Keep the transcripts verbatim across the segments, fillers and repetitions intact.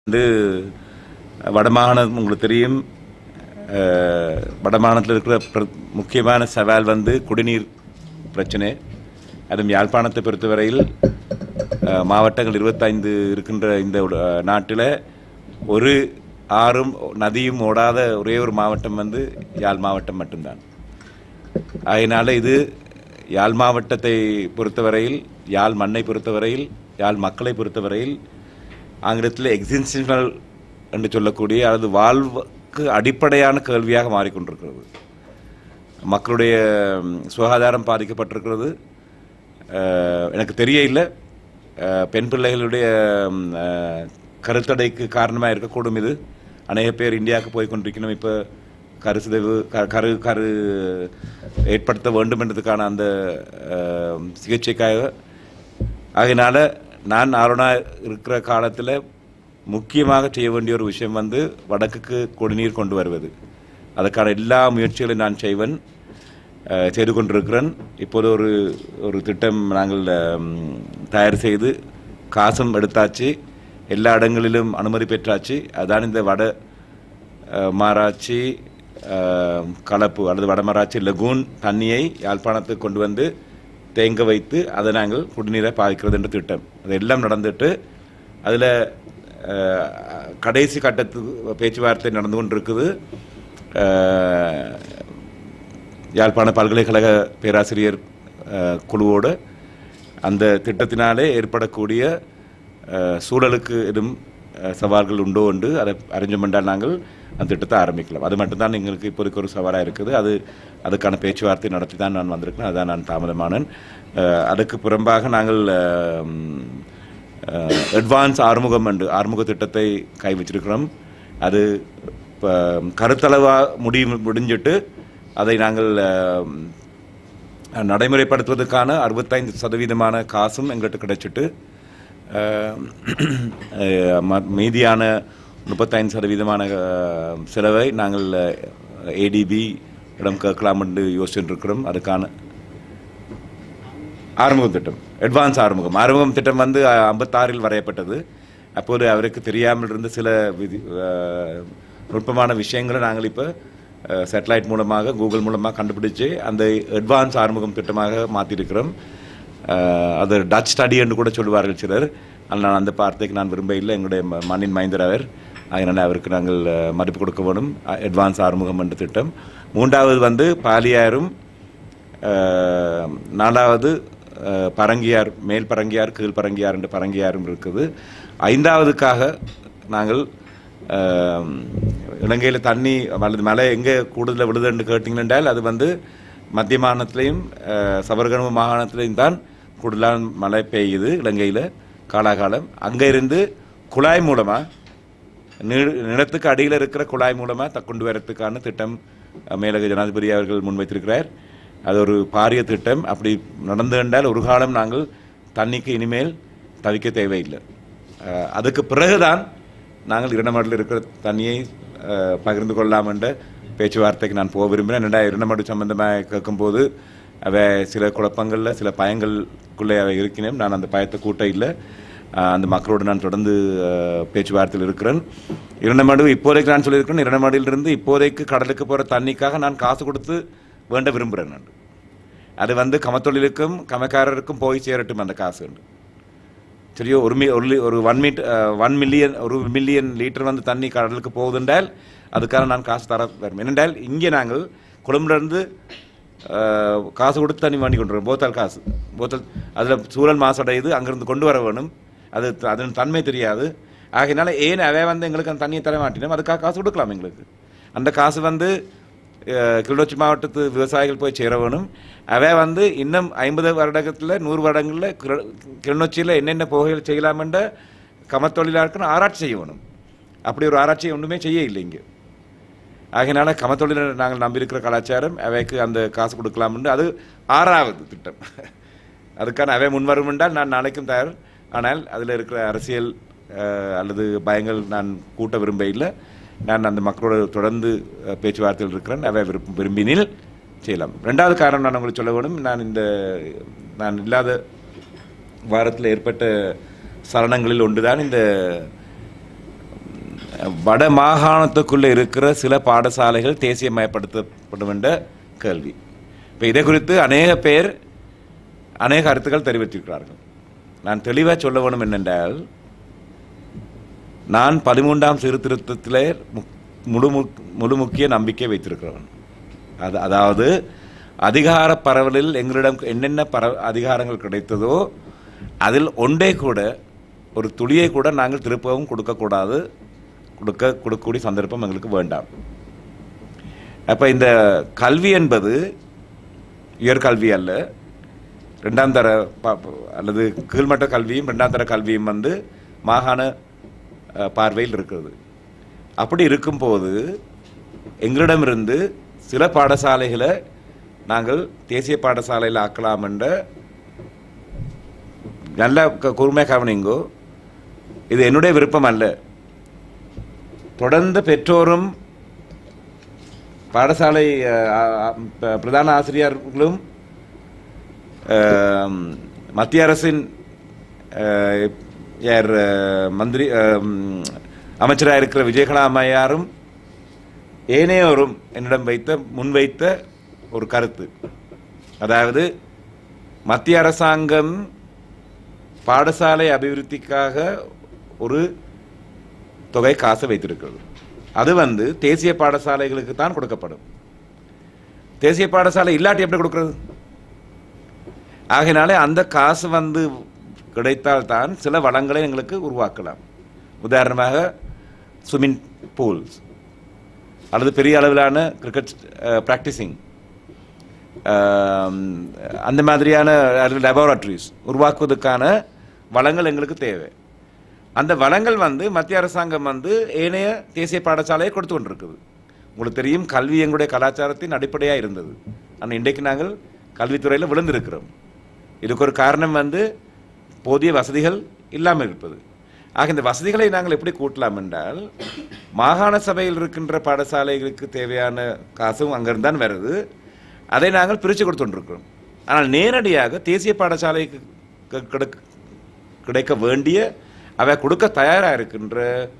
வந்து வடமாகாணம் உங்களுக்கு தெரியும். வடமாகாணத்தில் இருக்கிற முக்கியமான சவால் வந்து குடிநீர் பிரச்சனை. அதுவும் யாழ்ப்பாணத்தை பொறுத்தவரையில் மாவட்டங்கள் இருபத்தைந்து இருக்கின்ற இந்த நாட்டில் ஒரு ஆறும் நதியும் ஓடாத ஒரே ஒரு மாவட்டம் வந்து யாழ் மாவட்டம் மட்டும்தான். அதனால் இது யாழ் மாவட்டத்தை பொறுத்தவரையில், யாழ் மண்ணை பொறுத்தவரையில், யாழ் மக்களை பொறுத்தவரையில் ஆங்கிலத்தில் எக்ஸிஸ்டென்ஷனல் என்று சொல்லக்கூடிய அல்லது வாழ்வுக்கு அடிப்படையான கேள்வியாக மாறிக்கொண்டிருக்கிறது. மக்களுடைய சுகாதாரம் பாதிக்கப்பட்டிருக்கிறது. எனக்கு தெரிய இல்லை, பெண் பிள்ளைகளுடைய கருத்தடைக்கு காரணமாக இருக்கக்கூடும். இது அநேக பேர் இந்தியாவுக்கு போய் கொண்டிருக்கணும். இப்போ கருசிதைவு கரு கரு ஏற்படுத்த வேண்டும் என்றதுக்கான அந்த சிகிச்சைக்காக. அதனால நான் ஆளுநராக இருக்கிற காலத்தில் முக்கியமாக செய்ய வேண்டிய ஒரு விஷயம் வந்து வடக்குக்கு குடிநீர் கொண்டு வருவது. அதற்கான எல்லா முயற்சிகளையும் நான் செய்வேன், செய்து கொண்டிருக்கிறேன். இப்போது ஒரு ஒரு திட்டம் நாங்கள் தயார் செய்து காசும் எடுத்தாச்சு, எல்லா இடங்களிலும் அனுமதி பெற்றாச்சு. அதுதான் இந்த வட மாராட்சி கலப்பு அல்லது வடமராட்சி லகூன் தண்ணியை யாழ்ப்பாணத்துக்கு கொண்டு வந்து தேங்க வைத்து அதை நாங்கள் குடிநீரை பாதிக்கிறது என்ற திட்டம். அது எல்லாம் நடந்துட்டு அதில் கடைசி கட்டத்துக்கு பேச்சுவார்த்தை நடந்து கொண்டிருக்குது. யாழ்ப்பாண பல்கலைக்கழக பேராசிரியர் குழுவோடு அந்த திட்டத்தினாலே ஏற்படக்கூடிய சூழலுக்கு எதுவும் சவால்கள் உண்டோ என்று அதை அரேஞ்ச்மெண்டால் நாங்கள் அந்த திட்டத்தை ஆரம்பிக்கலாம். அது மட்டும்தான் எங்களுக்கு இப்போதைக்கு ஒரு சவாலாக இருக்குது. அது அதுக்கான பேச்சுவார்த்தை நடத்தி தான் நான் வந்திருக்கேன். அதுதான் நான் தாமதமானேன். அதுக்கு புறம்பாக நாங்கள் அட்வான்ஸ் ஆறுமுகம் என்று ஆறுமுக திட்டத்தை கை வச்சிருக்கிறோம். அது இப்போ கருத்தளவாக முடி முடிஞ்சிட்டு அதை நாங்கள் நடைமுறைப்படுத்துவதற்கான அறுபத்தைந்து சதவீதமான காசும் எங்கள்கிட்ட கிடைச்சிட்டு மீதியான முப்பத்தைந்து சதவீதமான செலவை நாங்கள் ஏடிபி இடம் கேட்கலாம் என்று யோசிச்சுட்டு இருக்கிறோம். அதுக்கான ஆறுமுகம் திட்டம், அட்வான்ஸ் ஆறுமுகம் ஆறுமுகம் திட்டம் வந்து ஐம்பத்தாறில் வரையப்பட்டது. அப்போது அவருக்கு தெரியாமல் இருந்த சில விதி நுட்பமான விஷயங்களை நாங்கள் இப்போ சேட்டலைட் மூலமாக கூகுள் மூலமாக கண்டுபிடிச்சு அந்த அட்வான்ஸ் ஆறுமுகம் திட்டமாக மாற்றிருக்கிறோம். அது டச் ஸ்டடி என்று கூட சொல்லுவார்கள் சிலர். ஆனால் நான் அந்த வார்த்தைக்கு நான் விரும்ப இல்லை. எங்களுடைய மண்ணின் மைந்தர் அவர். அதனால் அவருக்கு நாங்கள் மதிப்பு கொடுக்க வேணும். அட்வான்ஸ் ஆறுமுகம் என்ற திட்டம். மூன்றாவது வந்து பாலியாரும், நாலாவது பரங்கியார், மேல் பரங்கியார், கீழ் பரங்கியார் என்று பரங்கியாரும் இருக்குது. ஐந்தாவதுக்காக நாங்கள் இலங்கையில் தண்ணி அல்லது மழை எங்கே கூடுதலாக விழுதுன்னு கேட்டிங்கன்றால் அது வந்து மத்திய மாகாணத்திலையும் சபரகமுவ மாகாணத்திலையும் தான் கூடுதலான மழை பெய்யுது இலங்கையில் காலாகாலம். அங்கே இருந்து குழாய் மூலமாக நிலத்துக்கு அடியில் இருக்கிற குழாய் மூலமாக த கொண்டு வரத்துக்கான திட்டம் மேலக ஜனாதிபதி அவர்கள் முன்வைத்திருக்கிறார். அது ஒரு பாரிய திட்டம். அப்படி நடந்து கண்டால் ஒரு காலம் நாங்கள் தண்ணிக்கு இனிமேல் தவிக்க தேவையில்லை. அதுக்கு பிறகுதான் நாங்கள் இரண்டமடில் இருக்கிற தண்ணியை பகிர்ந்து கொள்ளலாம் என்ற பேச்சுவார்த்தைக்கு நான் போக விரும்பினேன். என்னடா இரண்டமடு சம்பந்தமாக கேட்கும்போது அவை சில குழப்பங்களில் சில பயங்களுக்குள்ளே அவை இருக்கிறேன். நான் அந்த பயத்தை கூட்ட இல்லை. அந்த மக்களோடு நான் தொடர்ந்து பேச்சுவார்த்தையில் இருக்கிறேன். இரண்டமடு இப்போதைக்கு நான் சொல்லியிருக்கிறேன், இரண்டமடியிலிருந்து இப்போதைக்கு கடலுக்கு போகிற தண்ணிக்காக நான் காசு கொடுத்து வேண்ட விரும்புகிறேன். நான் அது வந்து கமத்தொழிலுக்கும் கமக்காரருக்கும் போய் சேரட்டும் அந்த காசு. சரியோ, ஒரு மி ஒரு ஒன் மீட் ஒன் மில்லியன் ஒரு மில்லியன் லிட்டர் வந்து தண்ணி கடலுக்கு போகுதுன்றால் அதுக்காக நான் காசு தர வரும். என்னென்றால் இங்கே நாங்கள் கொழும்புலேருந்து காசு கொடுத்து தண்ணி வாங்கி கொண்டு வரோம். போத்தல் காசு போத்தல் அதில் சூழல் மாசடையுது. அங்கேருந்து கொண்டு வர வேணும். அது அதன் தன்மை தெரியாது. ஆகையினால ஏன் அவை வந்து எங்களுக்கு அந்த தண்ணியை தர மாட்டினோம், அதுக்காக காசு கொடுக்கலாம் எங்களுக்கு. அந்த காசு வந்து கிளிநொச்சி மாவட்டத்து விவசாயிகள் போய் சேர வேணும். அவை வந்து இன்னும் ஐம்பது வருடத்தில் நூறு வருடங்களில் கிளிநொச்சியில் என்னென்ன புகைகள் செய்யலாமென்ற கமத்தொழிலாளருக்கு ஆராய்ச்சி செய்ய வேணும். அப்படி ஒரு ஆராய்ச்சியை ஒன்றுமே செய்ய இல்லை இங்கே. ஆகையினால கமத்தொழிலை நாங்கள் நம்பியிருக்கிற கலாச்சாரம் அவைக்கு அந்த காசு கொடுக்கலாம்னு அது ஆறாவது திட்டம். அதுக்கான அவை முன்வரும் என்றால் நான் நாளைக்கும் தயார். ஆனால் அதில் இருக்கிற அரசியல் அல்லது பயங்கள் நான் கூட்ட விரும்ப இல்லை. நான் அந்த மக்களோடு தொடர்ந்து பேச்சுவார்த்தையில் இருக்கிறேன். அவை விருப்பம் விரும்பினில் செய்யலாம். ரெண்டாவது காரணம் நான் உங்களுக்கு சொல்ல வேணும். நான் இந்த நான் இல்லாத வாரத்தில் ஏற்பட்ட சலனங்களில் ஒன்றுதான் இந்த வட மாகாணத்துக்குள்ளே இருக்கிற சில பாடசாலைகள் தேசியமயப்படுத்தப்படும் என்ற கேள்வி. இப்போ இதை குறித்து அநேக பேர் அநேக கருத்துக்கள் தெரிவித்திருக்கிறார்கள். நான் தெளிவாக சொல்ல வேணும் என்னென்றால், நான் பதிமூன்றாம் சீர்திருத்தத்திலே முழு முழு முக்கிய நம்பிக்கை வைத்திருக்கிறவன். அது அதாவது அதிகார பரவலில் எங்களிடம் என்னென்ன பர அதிகாரங்கள் கிடைத்ததோ அதில் ஒன்றே கூட ஒரு துளியை கூட நாங்கள் திருப்பவும் கொடுக்கக்கூடாது, கொடுக்க கொடுக்கக்கூடிய சந்தர்ப்பம் எங்களுக்கு வேண்டாம். அப்போ இந்த கல்வி என்பது உயர்கல்வி அல்ல, ரெண்டாம் தர அல்லது கீழ்மட்ட கல்வியும் ரெண்டாம் தர கல்வியும் வந்து மாகாண பார்வையில் இருக்கிறது. அப்படி இருக்கும்போது எங்களிடமிருந்து சில பாடசாலைகளை நாங்கள் தேசிய பாடசாலையில் ஆக்கலாம் என்ற நல்ல கூர்மை கவனிங்கோ. இது என்னுடைய விருப்பம் அல்ல. தொடர்ந்து பெற்றோரும் பாடசாலை பிரதான ஆசிரியர்களும் மத்திய அரசின் யார் மந்திரி அமைச்சராக இருக்கிற விஜயகலா அம்மையாரும் ஏனையோரும் என்னிடம் வைத்த முன்வைத்த ஒரு கருத்து, அதாவது மத்திய அரசாங்கம் பாடசாலை அபிவிருத்திக்காக ஒரு தொகை காசு வைத்திருக்கிறது. அது வந்து தேசிய பாடசாலைகளுக்கு தான் கொடுக்கப்படும். தேசிய பாடசாலை இல்லாட்டி எப்படி கொடுக்கிறது? ஆகையினாலே அந்த காசு வந்து கிடைத்தால்தான் சில வளங்களை எங்களுக்கு உருவாக்கலாம். உதாரணமாக ஸ்விம்மிங் பூல்ஸ் அல்லது பெரிய அளவிலான கிரிக்கெட் ப்ராக்டிஸிங், அந்த மாதிரியான லெபார்டரிஸ் உருவாக்குவதற்கான வளங்கள் எங்களுக்கு தேவை. அந்த வளங்கள் வந்து மத்திய அரசாங்கம் வந்து ஏனைய தேசிய பாடசாலையை கொடுத்து கொண்டிருக்குது. உங்களுக்கு தெரியும், கல்வி எங்களுடைய கலாச்சாரத்தின் அடிப்படையாக இருந்தது. ஆனால் இன்றைக்கு நாங்கள் கல்வித்துறையில் விழுந்திருக்கிறோம். இதுக்கு ஒரு காரணம் வந்து போதிய வசதிகள் இல்லாமல் இருப்பது. ஆக இந்த வசதிகளை நாங்கள் எப்படி கூட்டலாம் என்றால், மாகாண சபையில் இருக்கின்ற பாடசாலைகளுக்கு தேவையான காசும் அங்கிருந்து தான் வருது. அதை நாங்கள் பிரித்து கொடுத்துருக்கிறோம். ஆனால் நேரடியாக தேசிய பாடசாலைக்கு கிடைக்க வேண்டிய அவை கொடுக்க தயாராக இருக்கின்ற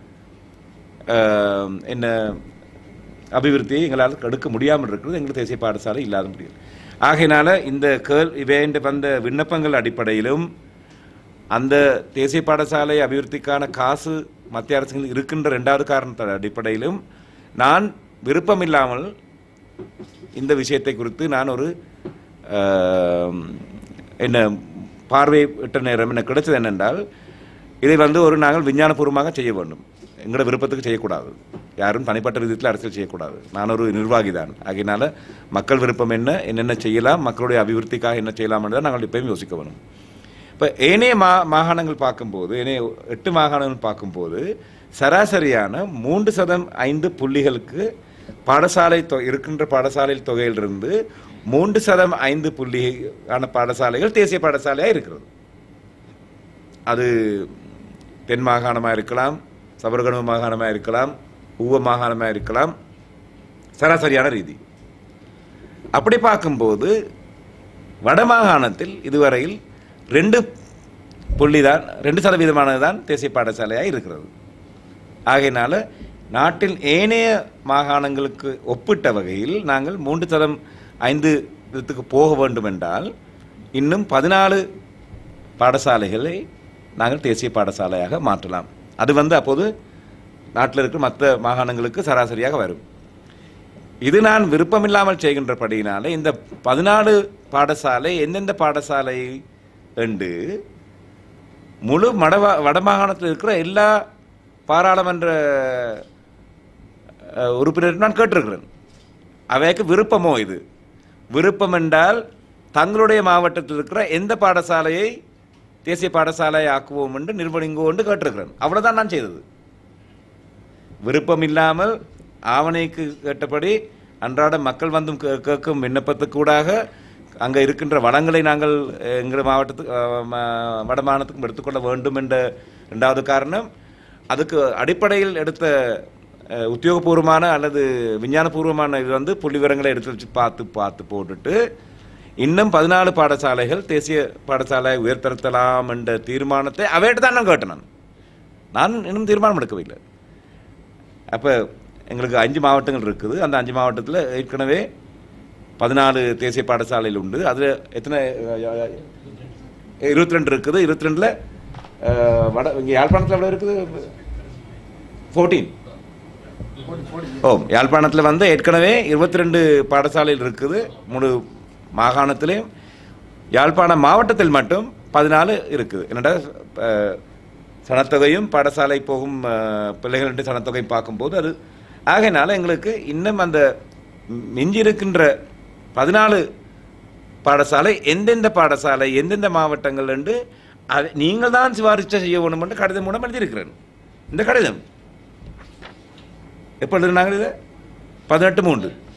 என்ன அபிவிருத்தியை எங்களால் எடுக்க முடியாமல் இருக்கிறது. எங்களுக்கு தேசிய பாடசாலை இல்லாத முடியும். ஆகையினால இந்த கேள் இவைண்ட வந்த விண்ணப்பங்கள் அடிப்படையிலும் அந்த தேசிய பாடசாலை அபிவிருத்திக்கான காசு மத்திய அரசுகள் இருக்கின்ற ரெண்டாவது காரணத்தின் அடிப்படையிலும் நான் விருப்பம் இல்லாமல் இந்த விஷயத்தை குறித்து நான் ஒரு என்ன பார்வையிட்ட நேரம் எனக்கு கிடைச்சது என்னென்றால், இதை வந்து ஒரு நாங்கள் விஞ்ஞானபூர்வமாக செய்ய வேண்டும். எங்களோட விருப்பத்துக்கு செய்யக்கூடாது. யாரும் தனிப்பட்ட விதத்தில் அரசியல் செய்யக்கூடாது. நான் ஒரு நிர்வாகி தான். ஆகையினால மக்கள் விருப்பம் என்ன, என்னென்ன செய்யலாம், மக்களுடைய அபிவிருத்திக்காக என்ன செய்யலாம் என்றதை நாங்கள் எப்பயும் யோசிக்க வேணும். இப்போ ஏனைய மா மாகாணங்கள் பார்க்கும்போது ஏனைய எட்டு மாகாணங்கள் பார்க்கும்போது சராசரியான மூன்று சதம் ஐந்து புள்ளிகளுக்கு பாடசாலை தொ இருக்கின்ற பாடசாலை தொகையிலிருந்து மூன்று சதம் ஐந்து புள்ளியான பாடசாலைகள் தேசிய பாடசாலையாக இருக்கிறது. அது தென் மாகாணமாக இருக்கலாம், சபரகமுவ மாகாணமாக இருக்கலாம், ஊவ மாகாணமாக இருக்கலாம், சராசரியான ரீதி. அப்படி பார்க்கும்போது வட மாகாணத்தில் இதுவரையில் ரெண்டு புள்ளி தான் ரெண்டு சதவீதமானது தான் தேசிய பாடசாலையாக இருக்கிறது. ஆகையினால நாட்டில் ஏனைய மாகாணங்களுக்கு ஒப்பிட்ட வகையில் நாங்கள் மூன்று சதம் ஐந்து விதத்துக்கு போக வேண்டும் என்றால் இன்னும் பதினாலு பாடசாலைகளை நாங்கள் தேசிய பாடசாலையாக மாற்றலாம். அது வந்து அப்போது நாட்டில் இருக்கிற மற்ற மாகாணங்களுக்கு சராசரியாக வரும். இது நான் விருப்பமில்லாமல் செய்கின்றபடியினால இந்த பதினாலு பாடசாலை எந்தெந்த பாடசாலை என்று முழு மட வடமாகாணத்தில் இருக்கிற எல்லா பாராளுமன்ற உறுப்பினரும் நான் கேட்டிருக்கிறேன். அவைக்கு விருப்பமோ இது விருப்பம் என்றால் தங்களுடைய மாவட்டத்தில் இருக்கிற எந்த பாடசாலையை தேசிய பாடசாலை ஆக்குவோம் என்று நிர்வகிங்கோ என்று கேட்டிருக்கிறேன். அவ்வளோதான் நான் செய்தது. விருப்பம் இல்லாமல் ஆவணைக்கு கேட்டபடி அன்றாட மக்கள் வந்தும் கேட்கும் விண்ணப்பத்துக்கூடாக அங்கே இருக்கின்ற வளங்களை நாங்கள் எங்கள் மாவட்டத்துக்கு வட மாநிலத்துக்கும் எடுத்துக்கொள்ள வேண்டும் என்ற ரெண்டாவது காரணம். அதுக்கு அடிப்படையில் எடுத்த உத்தியோகபூர்வமான அல்லது விஞ்ஞானபூர்வமான இது வந்து புள்ளி விவரங்களை எடுத்து வச்சு பார்த்து பார்த்து போட்டுட்டு இன்னும் பதினாலு பாடசாலைகள் தேசிய பாடசாலை உயர்த்தலாம் என்ற தீர்மானத்தை அவையிட்டு தான் நான் கேட்டேன். நான் நான் இன்னும் தீர்மானம் எடுக்கவில்லை. அப்போ எங்களுக்கு அஞ்சு மாவட்டங்கள் இருக்குது. அந்த அஞ்சு மாவட்டத்தில் ஏற்கனவே பதினாலு தேசிய பாடசாலையில் உண்டு. அதில் எத்தனை இருபத்தி ரெண்டு இருக்குது. இருபத்தி ரெண்டில் வட இங்கே யாழ்ப்பாணத்தில் எவ்வளோ இருக்குது? ஃபோர்டீன். ஓ, யாழ்ப்பாணத்தில் வந்து ஏற்கனவே இருபத்தி ரெண்டு பாடசாலையில் இருக்குது முழு மாகாணத்திலையும். யாழ்ப்பாண மாவட்டத்தில் மட்டும் பதினாலு இருக்குது. என்னடா சனத்தொகையும் பாடசாலை போகும் பிள்ளைகளின் சனத்தொகையும் பார்க்கும்போது அது ஆகையினால எங்களுக்கு இன்னும் அந்த மிஞ்சி இருக்கின்ற பதினாலு பாடசாலை எந்தெந்த பாடசாலை எந்தெந்த மாவட்டங்கள் என்று அதை நீங்கள் தான் சிபாரிசை செய்ய வேணும் என்று கடிதம் மூலம் எழுதியிருக்கிறேன். இந்த கடிதம் எப்போ எழுதுனாங்க? இது பதினெட்டு மூன்று